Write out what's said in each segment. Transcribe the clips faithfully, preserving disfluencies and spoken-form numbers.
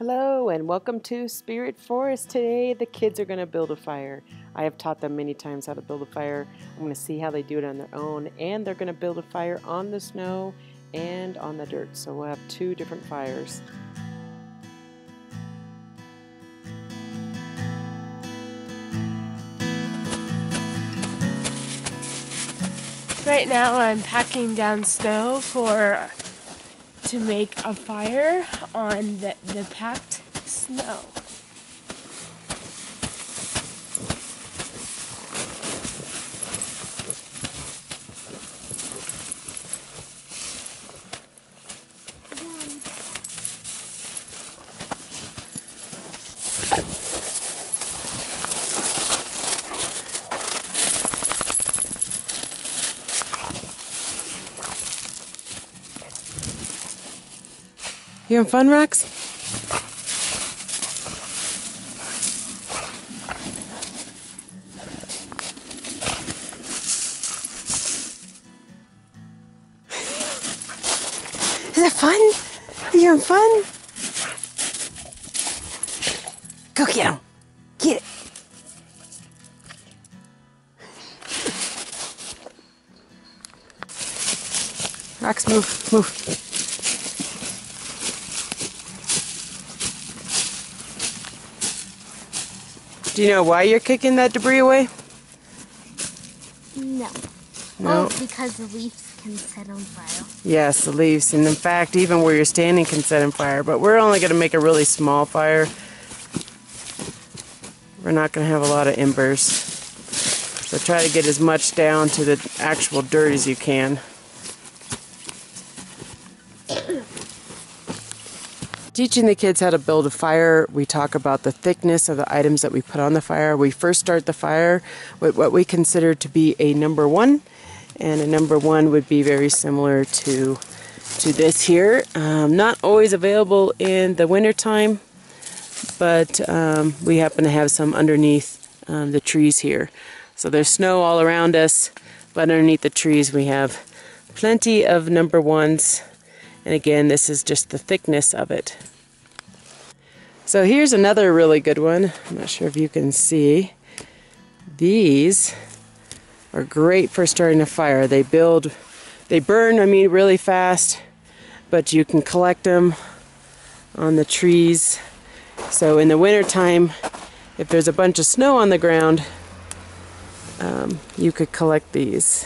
Hello and welcome to Spirit Forest. Today the kids are going to build a fire. I have taught them many times how to build a fire. I'm going to see how they do it on their own, and they're going to build a fire on the snow and on the dirt. So we'll have two different fires. Right now I'm packing down snow for to make a fire on the, the packed snow. You having fun, Rex? Is that fun? Are you having fun? Go get him. Get it. Rex, move, move. Do you know why you're kicking that debris away? No. No. Oh, because the leaves can set on fire. Yes, the leaves. And in fact, even where you're standing can set on fire. But we're only going to make a really small fire. We're not going to have a lot of embers. So try to get as much down to the actual dirt as you can. Teaching the kids how to build a fire, we talk about the thickness of the items that we put on the fire. We first start the fire with what we consider to be a number one, and a number one would be very similar to to this here. Um, not always available in the wintertime, but um, we happen to have some underneath um, the trees here. So there's snow all around us, but underneath the trees we have plenty of number ones. And again, this is just the thickness of it. So here's another really good one. I'm not sure if you can see. These are great for starting a fire. They build, they burn, I mean, really fast, but you can collect them on the trees. So in the wintertime, if there's a bunch of snow on the ground, um, you could collect these.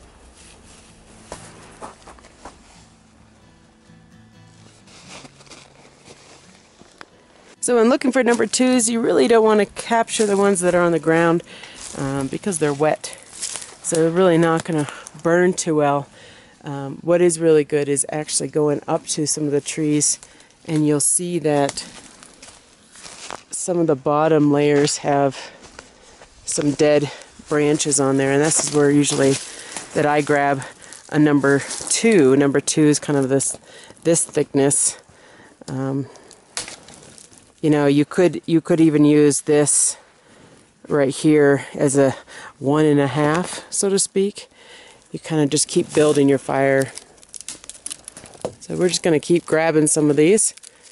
So when looking for number twos, you really don't want to capture the ones that are on the ground um, because they're wet. So they're really not going to burn too well. Um, what is really good is actually going up to some of the trees, and you'll see that some of the bottom layers have some dead branches on there, and this is where usually that I grab a number two. Number two is kind of this this thickness. Um, You know, you could you could even use this right here as a one and a half, so to speak. You kind of just keep building your fire. So we're just going to keep grabbing some of these.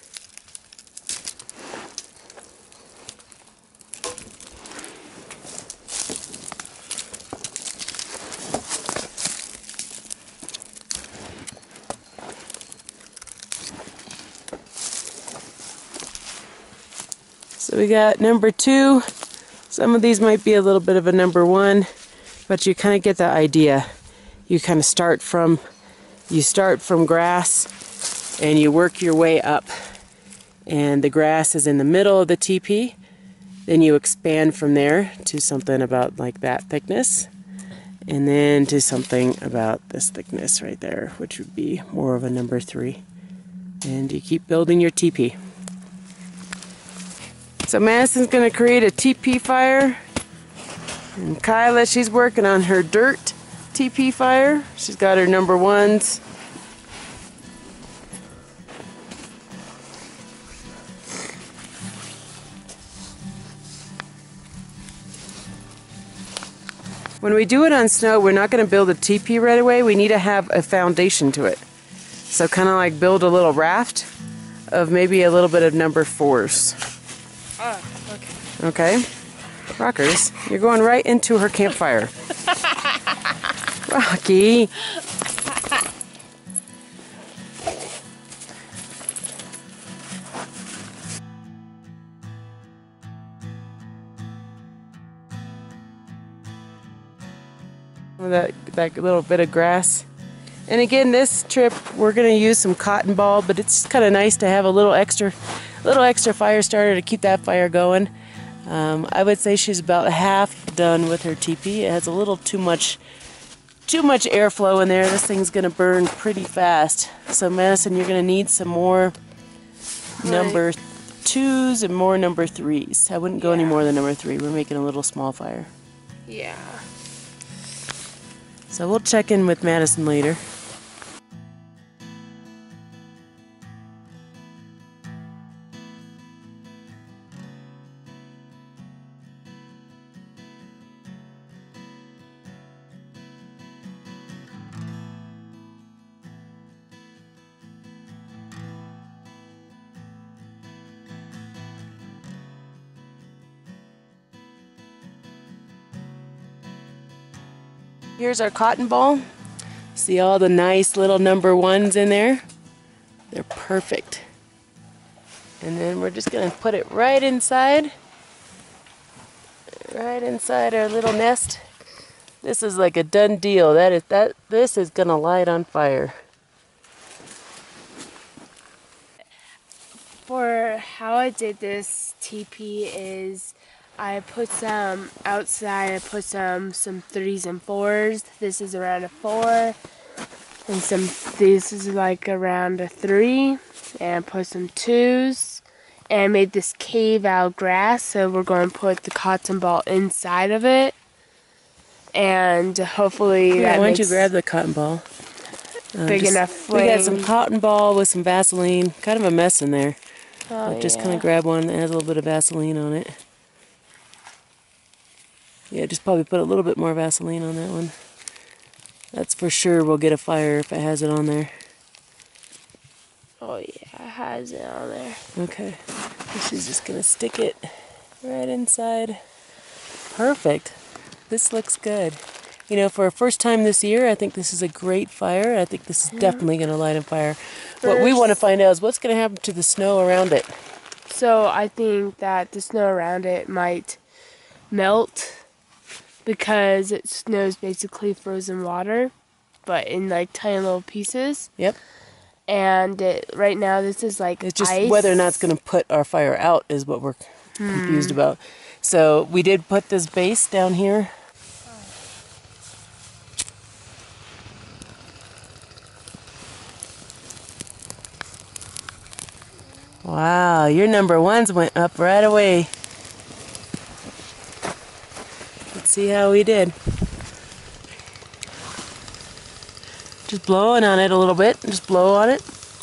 So we got number two. Some of these might be a little bit of a number one, but you kind of get the idea. You kind of start from, you start from grass and you work your way up. And the grass is in the middle of the teepee. Then you expand from there to something about like that thickness. And then to something about this thickness right there, which would be more of a number three. And you keep building your teepee. So Madison's going to create a teepee fire, and Kyla, she's working on her dirt teepee fire. She's got her number ones. When we do it on snow, we're not going to build a teepee right away. We need to have a foundation to it. So kind of like build a little raft of maybe a little bit of number fours. Oh, okay. Okay? Rockers, you're going right into her campfire. Rocky. That, that little bit of grass. And again, this trip we're going to use some cotton ball, but it's kind of nice to have a little extra little extra fire starter to keep that fire going. Um, I would say she's about half done with her teepee. It has a little too much too much airflow in there. This thing's going to burn pretty fast. So Madison, you're going to need some more Right. number twos and more number threes. I wouldn't go any Yeah. more than number three. We're making a little small fire. Yeah. So we'll check in with Madison later. Here's our cotton ball. See all the nice little number ones in there? They're perfect. And then we're just gonna put it right inside, right inside our little nest. This is like a done deal. That is that. This is gonna light on fire. For how I did this teepee is I put some outside, I put some some threes and fours. This is around a four. And some this is like around a three. And put some twos. And I made this cave out grass, so we're going to put the cotton ball inside of it. And hopefully Here, that why don't you makes grab the cotton ball? Uh, big just- enough We got some flame. cotton ball with some Vaseline. Kind of a mess in there. Oh, But just yeah. kind of grab one that has a little bit of Vaseline on it. Yeah, just probably put a little bit more Vaseline on that one. That's for sure we'll get a fire if it has it on there. Oh yeah, it has it on there. Okay. She's just gonna stick it right inside. Perfect. This looks good. You know, for a first time this year, I think this is a great fire. I think this is definitely gonna light on fire. What we want to find out is what's gonna happen to the snow around it. So I think that the snow around it might melt because it snows basically frozen water, but in like tiny little pieces. Yep. And it, right now this is like It's just ice. whether or not it's going to put our fire out is what we're confused about. So we did put this base down here. Wow, your number ones went up right away. Let's see how we did. Just blowing on it a little bit. Just blow on it.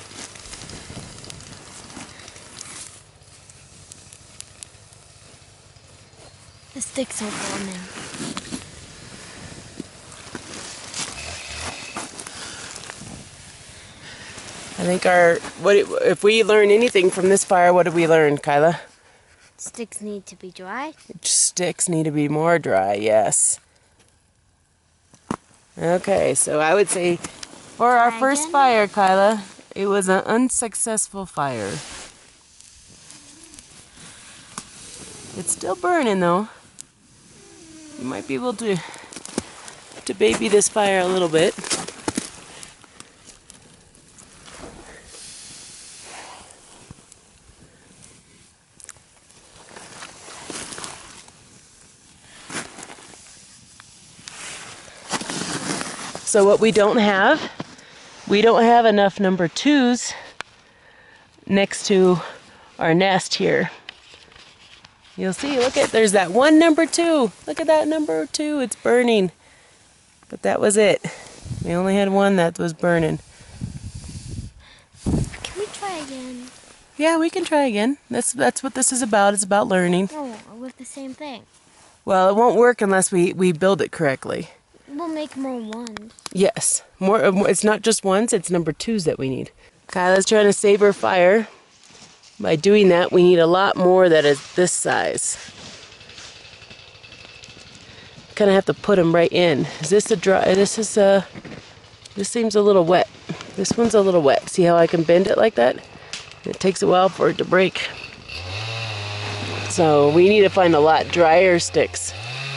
The sticks are burning. I think our what if we learn anything from this fire? What did we learn, Kyla? Sticks need to be dry. Sticks need to be more dry. Yes. Okay, so I would say for our Try first again? fire, Kyla, it was an unsuccessful fire. It's still burning though. You might be able to to baby this fire a little bit. So what we don't have, we don't have enough number twos next to our nest here. You'll see, look at, there's that one number two. Look at that number two, it's burning. But that was it. We only had one that was burning. Can we try again? Yeah, we can try again. That's that's what this is about. It's about learning. No, with the same thing. Well, it won't work unless we, we build it correctly. We'll make more ones. Yes, more. uh, more- It's not just ones; it's number twos that we need. Kyla's trying to save her fire. By doing that, we need a lot more that is this size. Kind of have to put them right in. Is this a dry? This is a. This seems a little wet. This one's a little wet. See how I can bend it like that? It takes a while for it to break. So we need to find a lot drier sticks.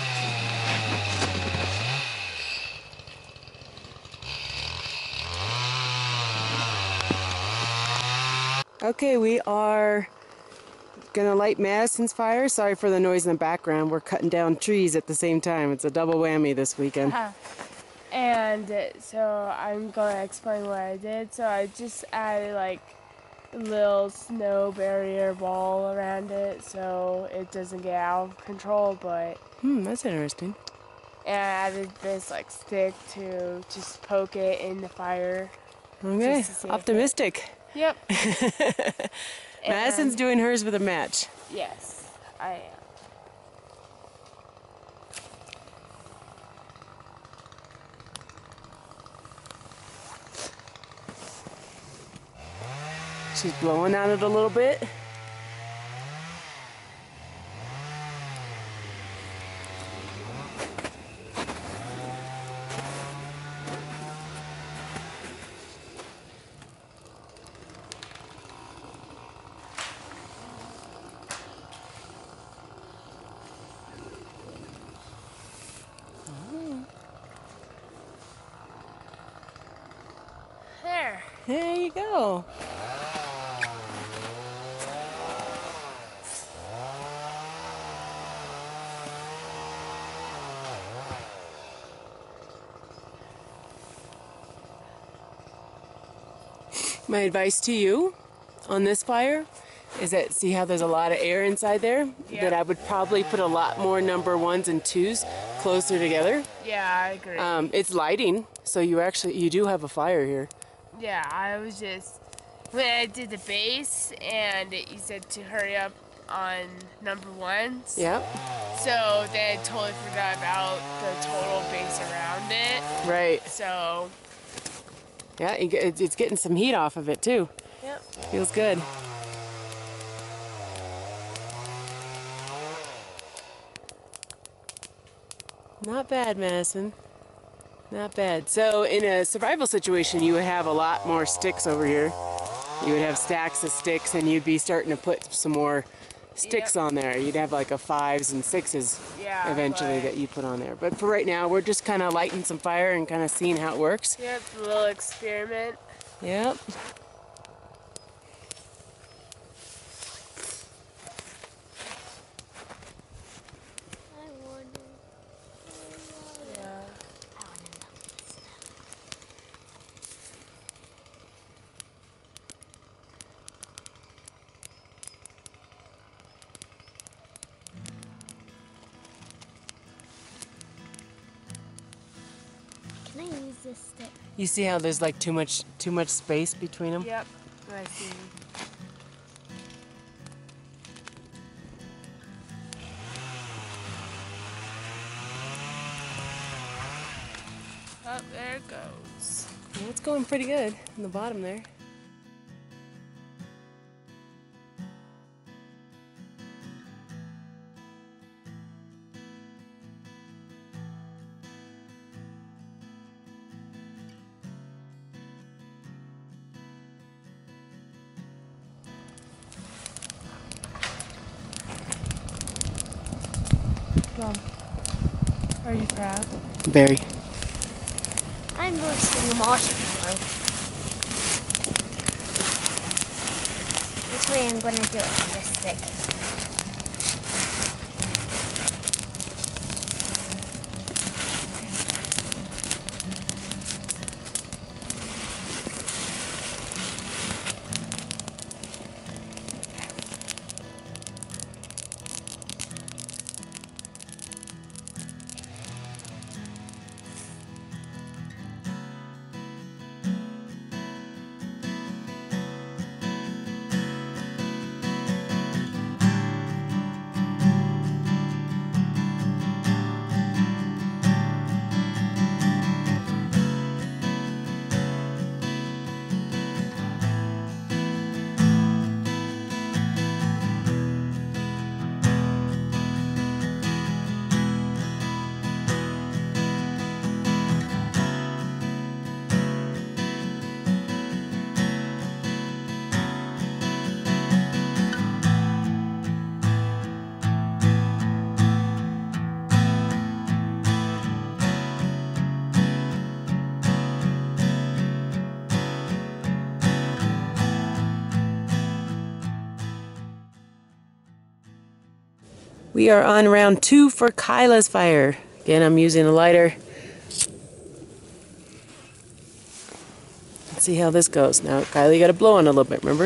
Okay, we are gonna light Madison's fire. Sorry for the noise in the background. We're cutting down trees at the same time. It's a double whammy this weekend. And uh, so I'm going to explain what I did. So I just added like a little snow barrier wall around it so it doesn't get out of control, but Hmm, that's interesting. and I added this like stick to just poke it in the fire. Okay, Just to see if optimistic. Yep. Madison's And- doing hers with a match. Yes, I am. She's blowing on it a little bit. There. There you go. My advice to you on this fire is that see how there's a lot of air inside there? Yeah. That I would probably put a lot more number ones and twos closer together. Yeah, I agree. Um, it's lighting, so you actually you do have a fire here. Yeah, I was just when I did the base and it, you said to hurry up on number ones. Yeah, So then I totally forgot about the total base around it. right. So Yeah, you get- it's getting some heat off of it too. yep. Feels good. Not bad, Madison. Not bad. So in a survival situation, you would have a lot more sticks over here. You would have stacks of sticks and you'd be starting to put some more sticks Yep. on there. You'd have like a fives and sixes Yeah, eventually but- that you put on there. But for right now, we're just kind of lighting some fire and kind of seeing how it works. Yep, a little experiment. Yep. I wonder. Yeah. I want to know this now. Can I use this stick? You see how there's like too much too much space between them? Yep. I see. Oh, there it goes. Well, it's going pretty good in the bottom there. Mom, are you proud? Very. I'm roasting a marshmallow. Which way I'm going to do it on this stick? We are on round two for Kyla's fire. Again, I'm using a lighter. Let's see how this goes. Now, Kyla, you got to blow on a little bit, remember?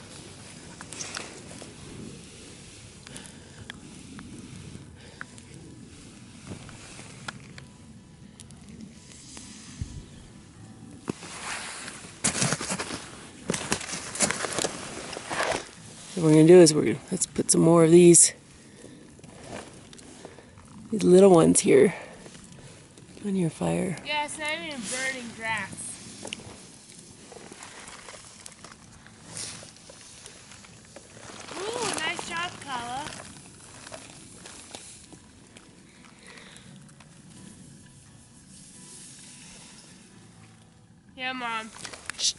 What we're going to do is we're gonna, let's put some more of these, these little ones here on your fire. Yeah, it's not even burning grass. Ooh, nice job, Kala. Yeah, Mom. Shh.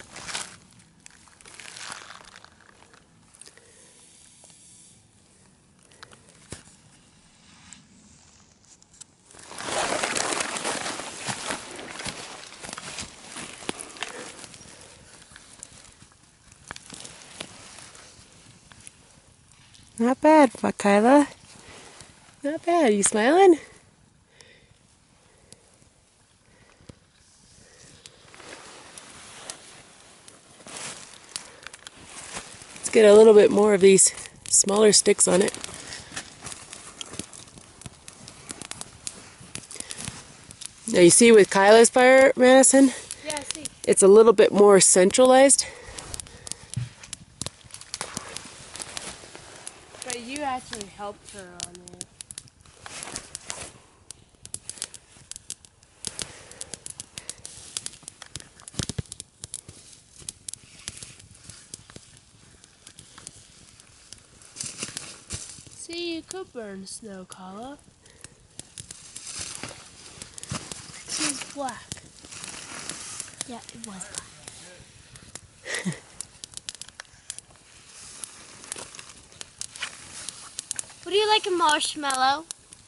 Not bad, Kyla. Not bad. You smiling? Let's get a little bit more of these smaller sticks on it. Now you see with Kyla's fire, Madison, Yeah, I see. it's a little bit more centralized. But you actually helped her on it. See, you could burn snow, Kala. She's black. Yeah, it was black. Would you like a marshmallow?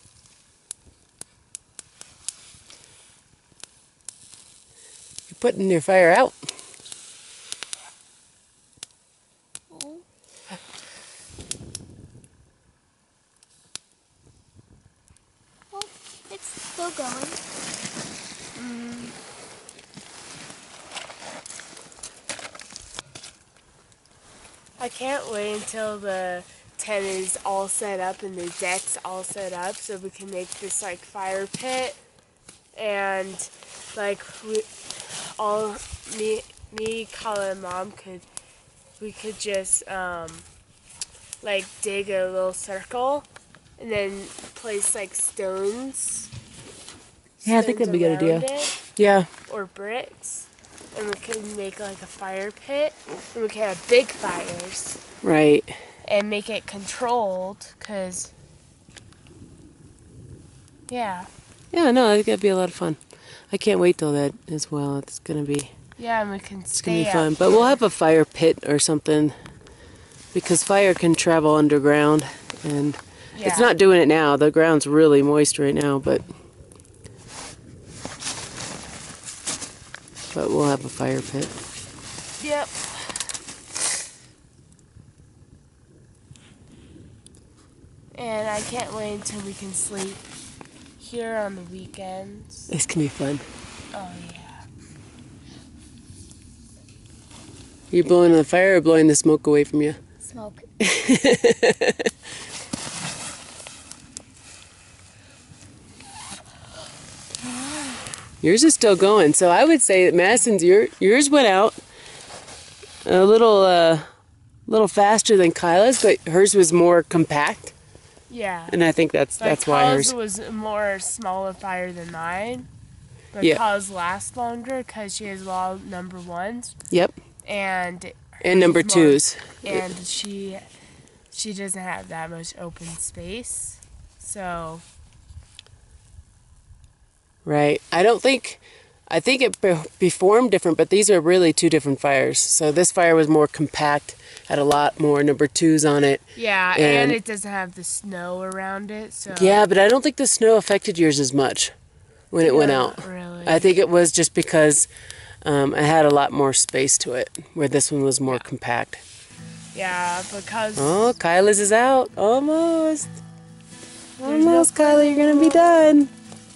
You're putting your fire out. Oh. Well, it's still going. Mm. I can't wait until the tent is all set up and the deck's all set up so we can make this like fire pit and like we all me me Kala and Mom could we could just um like dig a little circle and then place like stones. Yeah, I think stones that'd be a good around idea. it, Yeah. or bricks. And we can make like a fire pit and we can have big fires. Right. And make it controlled, because, yeah. Yeah, no, I think that'd be a lot of fun. I can't wait till that as well. It's gonna be Yeah, and we can it's stay gonna be fun. out But we'll have a fire pit or something because fire can travel underground and yeah. it's not doing it now. The ground's really moist right now, but but we'll have a fire pit. Yep. And I can't wait until we can sleep here on the weekends. This can be fun. Oh, yeah. Are you blowing on the fire or blowing the smoke away from you? Smoke. Yours is still going, so I would say that Madison's your yours went out a little uh, little faster than Kyla's, but hers was more compact, Yeah. and I think that's Like that's why Kyle's hers. was more smaller fire than mine. But Yeah. Kyle's lasts longer because she has a lot of number ones. Yep, And and number hers is more- twos. and she she doesn't have that much open space, so Right. I don't think. I think it be- performed different, but these are really two different fires. So this fire was more compact, had a lot more number twos on it. yeah, And- and, it doesn't have the snow around it, so Yeah, but I don't think the snow affected yours as much when it went not out. really. I think it was just because um, it had a lot more space to it, where this one was more compact. Yeah, because Oh, Kyla's is out almost. Almost, Kyla, you're gonna be done.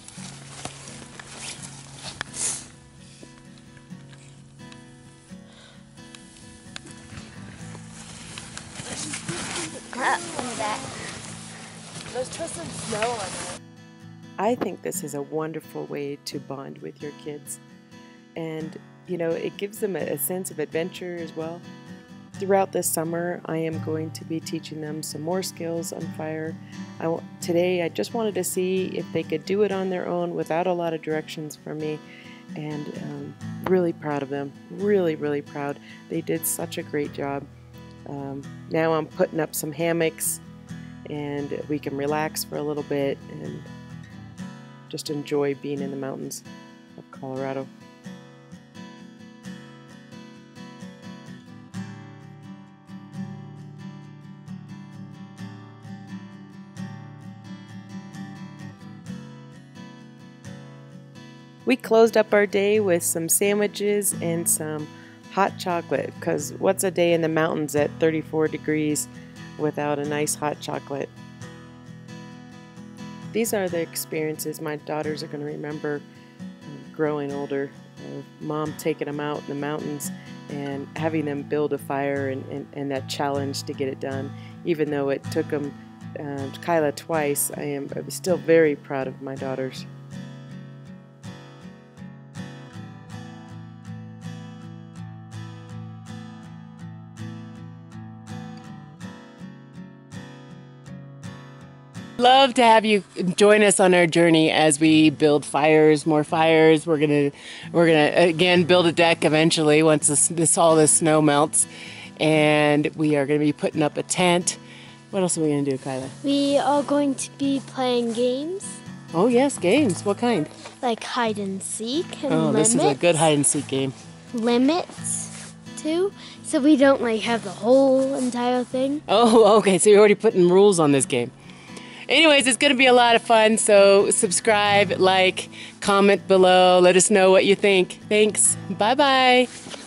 Let's put some snow on it. I think this is a wonderful way to bond with your kids. And, you know, it gives them a, a sense of adventure as well. Throughout this summer, I am going to be teaching them some more skills on fire. I w today, I just wanted to see if they could do it on their own without a lot of directions from me. And um, really proud of them. Really, really proud. They did such a great job. Um, now I'm putting up some hammocks and we can relax for a little bit and just enjoy being in the mountains of Colorado. We closed up our day with some sandwiches and some hot chocolate, because what's a day in the mountains at thirty-four degrees without a nice hot chocolate? These are the experiences my daughters are going to remember um, growing older, of mom taking them out in the mountains and having them build a fire, and, and, and that challenge to get it done. Even though it took them, uh, Kyla twice, I am I'm still very proud of my daughters. Love to have you join us on our journey as we build fires, more fires. We're gonna, we're gonna again build a deck eventually once this, this all this snow melts, and we are gonna be putting up a tent. What else are we gonna do, Kyla? We are going to be playing games Oh yes, games. What kind? like hide and seek and Oh, limits. this is a good hide and seek game. Limits too, so we don't like have the whole entire thing. Oh, okay. So you're already putting rules on this game. Anyways, it's going to be a lot of fun, so subscribe, like, comment below, let us know what you think. Thanks. Bye-bye.